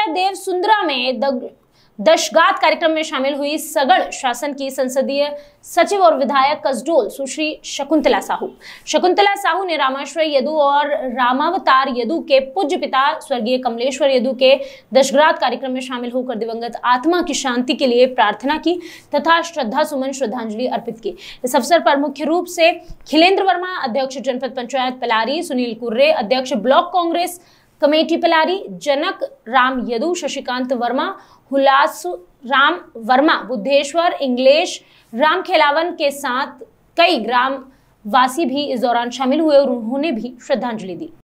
देव सुंदरा में दशगात कार्यक्रम में शामिल हुई सगड़ शासन की संसदीय सचिव और विधायक कसडोल सुश्री शकुंतला साहू। शकुंतला साहू ने रामाश्रय यदु और रामावतार यदु के पूज्य पिता स्वर्गीय कमलेश्वर यदु के दशगात कार्यक्रम में शामिल होकर दिवंगत आत्मा की शांति के लिए प्रार्थना की तथा श्रद्धा सुमन श्रद्धांजलि अर्पित की। इस अवसर पर मुख्य रूप से खिलेंद्र वर्मा अध्यक्ष जनपद पंचायत पलारी, सुनील कुर्रे अध्यक्ष ब्लॉक कांग्रेस कमेटी पलारी, जनक राम यदु, शशिकांत वर्मा, हुलास राम वर्मा, बुद्धेश्वर इंग्लेश राम खेलावन के साथ कई ग्राम वासी भी इस दौरान शामिल हुए और उन्होंने भी श्रद्धांजलि दी।